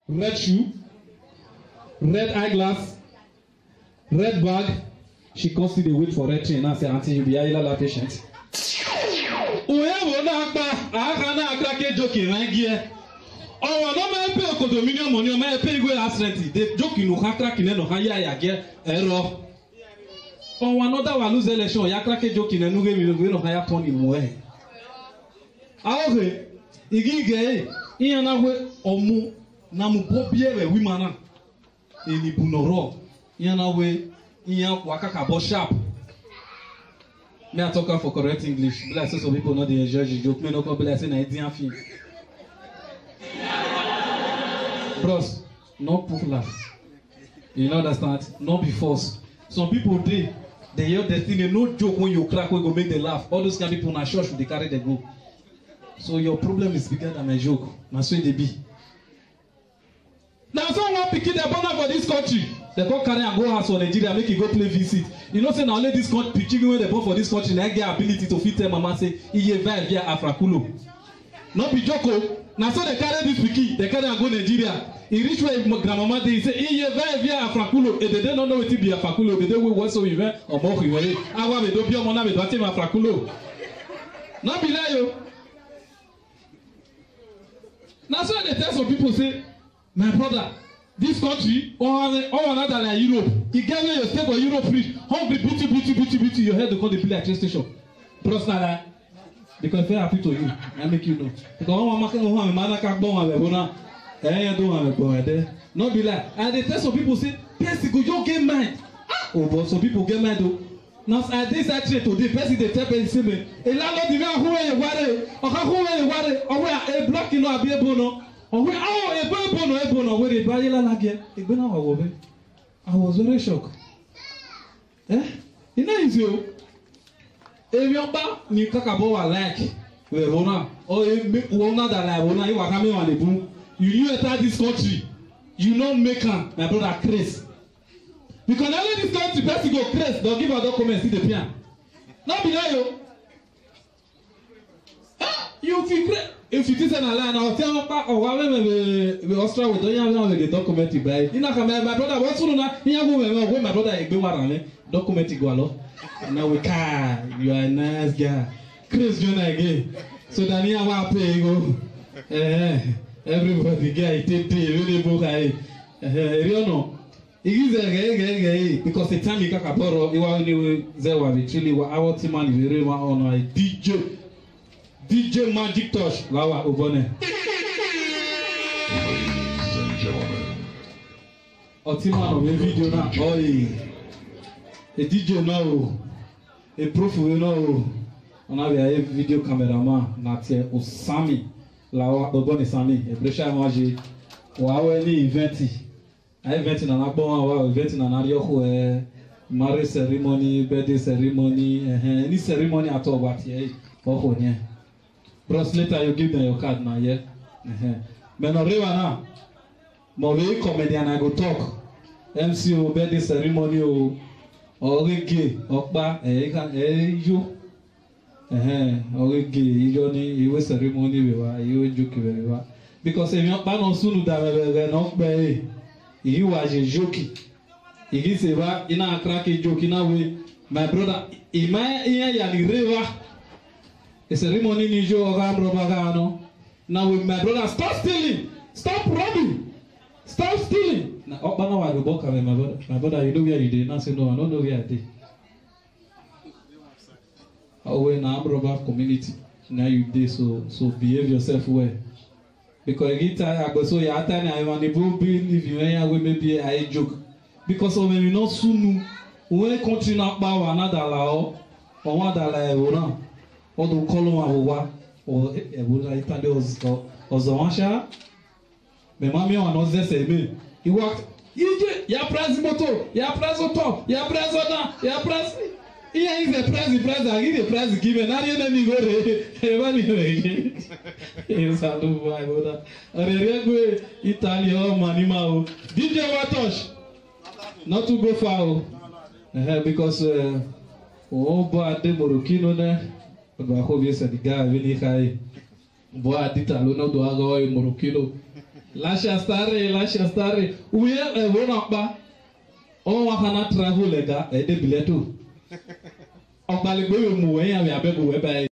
red shoe, red eyeglass, red bag. She constantly wait for red train and say, "Auntie, you be a patient." Oya na agba, aka na agba ke joke rangie. Owa no me pay condominium money, o me pay go accident. The joke no kan crack ne no kan ya ge error. Owa no da wa lose election, ya crack joke ne no ge mi no kan ya turn im way. Awe, igi ge, iya na we omu na mu bobie we wi mana. Eni bunoro. Iya na we iya wakaka bo sharp. Me I talk for correct English. Be like say some people know they enjoy the joke. Me no come be like say na Indian film. Bros, no proof laugh. You know understand? No be force. Some people they hear the thing. They no joke when you crack when you go make them laugh. All those kind of people na church they carry the go. So your problem is bigger than my joke. Na so they be. Now someone picking the banner for this country. They come carry and go house for Nigeria, make you go play visit. You know, say now only this country, picking when they born for this country, they get ability to fit tell mama say, "Iye vibe via Afrakulo." Not be joko. Now so they carry this pikin, they carry and go Nigeria. He reach where grandmama dey say, "Iye vibe via Afrakulo." And they don't know what it be Afrakulo. They don't want so even or more we. Awa be do bi omo na be do ati Afrakulo. Not be lie yo. Now so they tell some people say, "My brother, this country or another like Europe, e get where you stay for Europe reach, hungry beauty, your head to call the play at train station." Bros na lie. Because very happy to you, I make you know. Because one man can go home, man can go home, bona. Eh, do home, go there. Not be like, and they tell some people say, "Person go you get mind." Oh, but some people get mind though. Now I this actually today, person they tell person say me, "E la no di me who e ware, o ka who e ware, o we e block no abi e bono." Oh, ebono, where they buy lage. Ebona wawobe. I was very shocked. You know is you. If you ba ni kakabo wa like we bona or wona that like wona you waka me wan dey boom. You enter this country. You no make am, my brother craze. Because only this country person go craze, they'll give a document see the pian. Not be there yo. You feel crazy. If you say na lie, now tell me or why we Australia we don't have the document it by. You know my brother what's so na here go when my brother egbe warane document it go alo. Now we car you are a nice guy. Chris Jonah again. So Daniel wa pay go. Everybody guy take really book I. You know. Because the time you got a borrow, you are only there were truly our team and we really want on a DJ Magic Touch, Lawa Obone. Ladies and gentlemen. Otiman of a video now. Oh, a DJ now. A proof we know. On a video cameraman, not here. Osami, Lawa Obone Sami. A pressure maji. Wow, any event. I event in an abon, event in an ario, marriage ceremony, birthday ceremony, any ceremony at all. But yeah, oh yeah. Bros later you give them your card now, yeah. But no river now. More comedian I go talk. MC o birthday ceremony o reggae okpa you reggae you ni iwe ceremony we wa iwe joke we wa because if you pa no sunu da we no pe you wa je joke igi se ba ina crack joke na we my brother ima ya ni river. The ceremony ni jo oga robagano. Now with my brother, stop stealing, stop robbing, stop stealing. Now up now I go back with my brother. My brother, you know where you dey? Now say no, I don't know where I dey. How when I'm robber community, now you dey so behave yourself well. Because you get I go so you attend I want to be if you ain't maybe I joke. Because of when you not soon when country not power another law or one that like ọdún kọlọ àwòwá ẹwúrọ ìtàdé ọzọwánṣá mẹmàmí ọ̀nà ọ̀zẹ̀sẹ̀ mi ìwà ìjẹ ya press moto ya press ọtọ ya press ọdá ya press iye ìzẹ press àgídé press kíbẹ náà yẹn ní ìgò rẹ ẹ̀rọ ní ìrẹ̀ yẹn ìsàlùbọ̀ àìbọ̀dá ọ̀rẹ́ rẹ̀ gbé ìtàlí ọmọ nímà o DJ Watosh not to go far o because òun bọ́ adé morokino náà. Ba ko bi se diga vini kai bo adita lo no do aga o morokilo Lasha stare. Uye wona pa. O wa kana travel lega e de bileto. Okbali gbe mu we ya be bu we ba